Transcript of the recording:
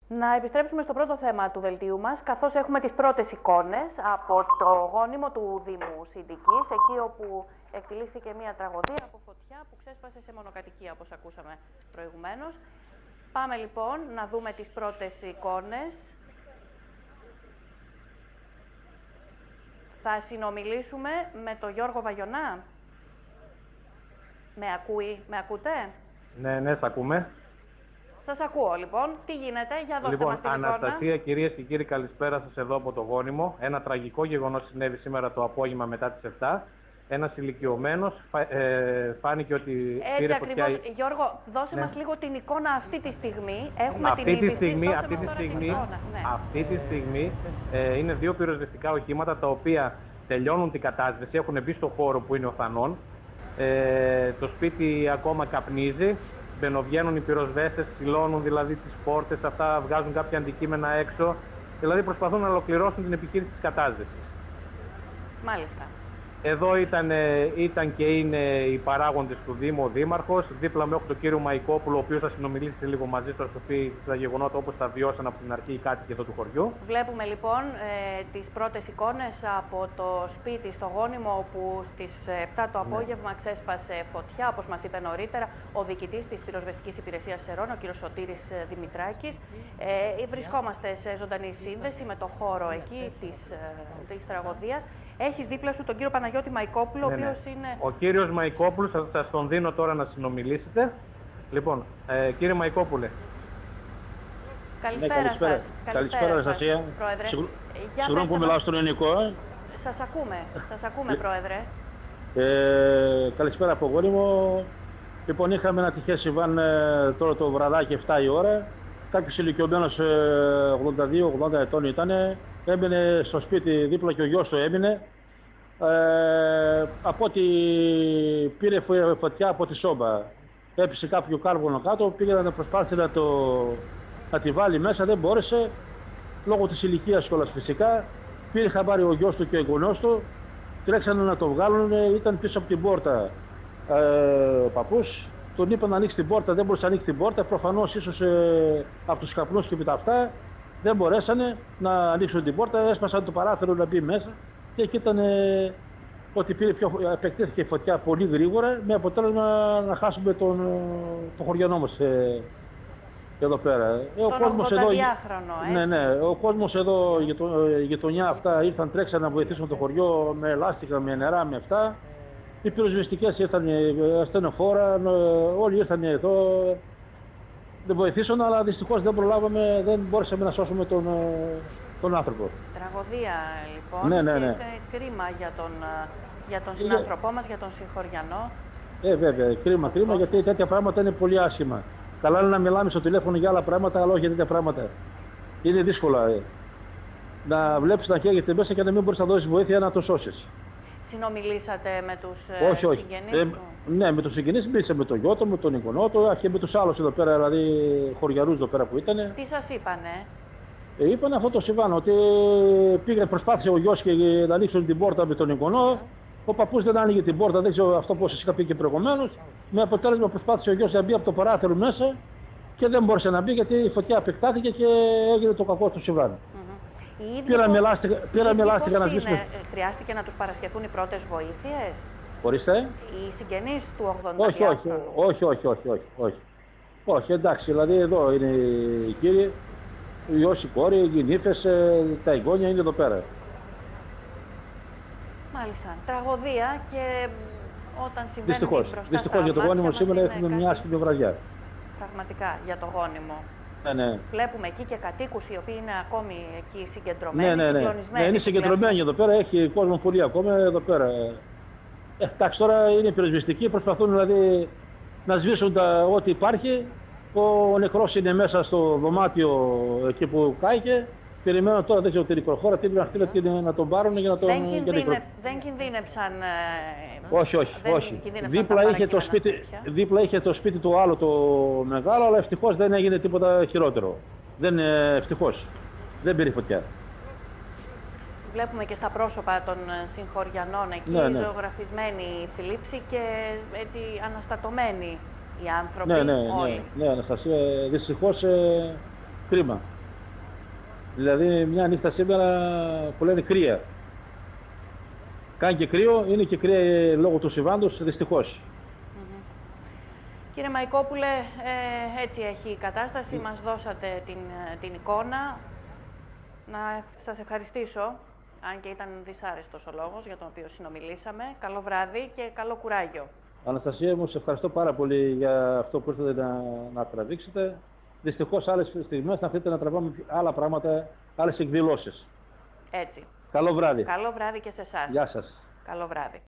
Να επιστρέψουμε στο πρώτο θέμα του δελτίου μας, καθώς έχουμε τις πρώτες εικόνες από το γόνιμο του Δήμου Συντικής, εκεί όπου εκτελήθηκε μια τραγωδία από φωτιά που ξέσπασε σε μονοκατοικία, όπως ακούσαμε προηγουμένως. Πάμε λοιπόν να δούμε τις πρώτες εικόνες. Θα συνομιλήσουμε με τον Γιώργο Βαγιονά. Με ακούτε? Ναι, θα ακούμε. Σας ακούω λοιπόν. Τι γίνεται, για δώστε μας την εικόνα. Αναστασία, κυρίες και κύριοι, καλησπέρα σας εδώ από το Γόνιμο. Ένα τραγικό γεγονός συνέβη σήμερα το απόγευμα μετά τις 7. Ένας ηλικιωμένος φάνηκε ότι πήρε φωτιά. Έτσι ακριβώς. Γιώργο, δώσε μας λίγο την εικόνα αυτή τη στιγμή. Έχουμε αυτή την τη είδηση. Αυτή τη στιγμή είναι δύο πυροσβεστικά οχήματα τα οποία τελειώνουν την κατάσβεση, έχουν μπει στο χώρο που είναι ο Θανών. Το σπίτι ακόμα καπνίζει. Μπαινοβγαίνουν οι πυροσβέστες, σιλώνουν δηλαδή τις πόρτες, αυτά βγάζουν κάποια αντικείμενα έξω. Δηλαδή προσπαθούν να ολοκληρώσουν την επιχείρηση της κατάσβεσης. Μάλιστα. Εδώ ήταν και είναι οι παράγοντες του Δήμου, ο Δήμαρχος. Δίπλα μου έχω τον κύριο Μαϊκόπουλο, ο οποίος θα συνομιλήσει λίγο μαζί του, θα σου πει τα γεγονότα όπως τα βιώσαν από την αρχή οι κάτοικοι εδώ του χωριού. Βλέπουμε λοιπόν τις πρώτες εικόνες από το σπίτι στο Γόνιμο, όπου στις 7 το απόγευμα ξέσπασε φωτιά, όπως μας είπε νωρίτερα ο διοικητής της Πυροσβεστικής Υπηρεσίας Σερών, ο κύριος Σωτήρης Δημητράκης. Βρισκόμαστε σε ζωντανή σύνδεση με το χώρο εκεί της τραγωδίας. Έχεις δίπλα σου τον κύριο Παναγιώτη Μαϊκόπουλο, ο οποίος είναι... Ο κύριος Μαϊκόπουλος, θα σας τον δίνω τώρα να συνομιλήσετε. Λοιπόν, κύριε Μαϊκόπουλε. Καλησπέρα σας. Καλησπέρα, Αναστασία. Πρόεδρε. Συγγνώμη που μιλάω στον ελληνικό. Σας ακούμε, Πρόεδρε. Καλησπέρα από Γόνιμο. Λοιπόν, είχαμε ένα τυχαίο συμβάν τώρα το βραδάκι 7 η ώρα. Κάποιος ηλικιωμένος 82-80 ετών ήταν, έμεινε στο σπίτι δίπλα και ο γιος του έμεινε. Από ό,τι πήρε φωτιά από τη σόμπα, έπεσε κάποιο κάρβουνο κάτω, πήγε να προσπάθησε να τη βάλει μέσα, δεν μπόρεσε, λόγω της ηλικίας κιόλας φυσικά. Πήρε χαμπάρι ο γιος του και ο εγγονός του, τρέξανε να το βγάλουν, ήταν πίσω από την πόρτα ο παππούς. Τον είπαν να ανοίξει την πόρτα, δεν μπορούσε να ανοίξει την πόρτα. Προφανώς ίσως από τους καπνούς και με τα αυτά δεν μπορέσανε να ανοίξουν την πόρτα. Έσπασαν το παράθυρο να μπει μέσα και εκεί ήταν ότι επεκτήθηκε η φωτιά πολύ γρήγορα, με αποτέλεσμα να χάσουμε το χωριανό μας εδώ πέρα. Ο κόσμος εδώ, ο κόσμος εδώ, η γειτονιά αυτά ήρθαν, τρέξαν να βοηθήσουν το χωριό με λάστιχα, με νερά, με αυτά. Οι πυροσβεστικές ήρθαν, ασθενοφόρα, όλοι ήρθαν εδώ, δεν βοηθήσουν, αλλά δυστυχώς δεν προλάβαμε, δεν μπορέσαμε να σώσουμε τον άνθρωπο. Τραγωδία λοιπόν, ναι. Και κρίμα για τον συνάνθρωπό μας, για τον συγχωριανό. Βέβαια, κρίμα, γιατί τέτοια πράγματα είναι πολύ άσχημα. Καλά είναι να μιλάμε στο τηλέφωνο για άλλα πράγματα, αλλά όχι για τέτοια πράγματα. Είναι δύσκολα. Να βλέπεις να καίγεται μέσα και να μην μπορείς να δώσεις βοήθεια να το σώσεις. Συνομιλήσατε με τους συγγενείς του? Ναι, με τους συγγενείς μιλήσαμε, με τον γιο του, με τον εγγονό του και με τους άλλους εδώ πέρα, δηλαδή χωριανούς εδώ πέρα που ήταν. Τι σας είπανε? Είπανε αυτό το συμβάν, ότι προσπάθησε ο γιος και να ανοίξουν την πόρτα με τον εγγονό. Ο παππούς δεν άνοιγε την πόρτα, δεν ξέρω αυτό πώς σας είχα πει και προηγουμένως. Με αποτέλεσμα προσπάθησε ο γιος να μπει από το παράθυρο μέσα και δεν μπόρεσε να μπει γιατί η φωτιά επεκτάθηκε και έγινε το κακό του συμβάν. Πήραμε λάστιχα να σβήσουμε. Χρειάστηκε να τους παρασχεθούν οι πρώτες βοήθειες? Ορίστε. Οι συγγενείς του 80. Όχι, εντάξει, δηλαδή εδώ είναι οι κύριοι, οι γιος, η κόρη, οι νύφες, τα εγγόνια είναι εδώ πέρα. Μάλιστα. Τραγωδία και όταν συμβαίνει μπροστά Δυστυχώς για το Γόνιμο σήμερα έχουμε μια άσχημη βραδιά. Πραγματικά για το Γόνιμο. Ναι. Βλέπουμε εκεί και κατοίκους οι οποίοι είναι ακόμη εκεί συγκεντρωμένοι, συγκλονισμένοι. Ναι, είναι συγκεντρωμένοι εδώ πέρα, έχει κόσμο πολύ ακόμα εδώ πέρα. Εντάξει, τώρα είναι πυροσβεστικοί, προσπαθούν δηλαδή να σβήσουν ό,τι υπάρχει. Ο νεκρός είναι μέσα στο δωμάτιο εκεί που κάηκε. Περιμένω τώρα, δεν ξέρω την νεκροχώρα, τι να τον πάρουν για να τον... Δεν κινδύνεψαν... Όχι. Δίπλα είχε το σπίτι του άλλο το μεγάλο, αλλά ευτυχώς δεν έγινε τίποτα χειρότερο. Ευτυχώς. Δεν πήρε φωτιά. Βλέπουμε και στα πρόσωπα των συγχωριανών εκεί, ζωγραφισμένη η θλίψη και έτσι αναστατωμένοι οι άνθρωποι όλοι. Ναι, Αναστασία, δυστυχώς κρίμα. Δηλαδή μια νύχτα σήμερα που λένε κρύα. Κάνει και κρύο, είναι και κρύα λόγω του συμβάντος, δυστυχώς. Κύριε Μαϊκόπουλε, έτσι έχει η κατάσταση. Μας δώσατε την εικόνα. Να σας ευχαριστήσω, αν και ήταν δυσάρεστος ο λόγος για τον οποίο συνομιλήσαμε. Καλό βράδυ και καλό κουράγιο. Αναστασία μου, σε ευχαριστώ πάρα πολύ για αυτό που ήρθατε να τραβήξετε. Δυστυχώς άλλες στιγμές θα θέλετε να τραβάμε άλλα πράγματα, άλλες εκδηλώσεις. Έτσι. Καλό βράδυ. Καλό βράδυ και σε εσάς. Γεια σας. Καλό βράδυ.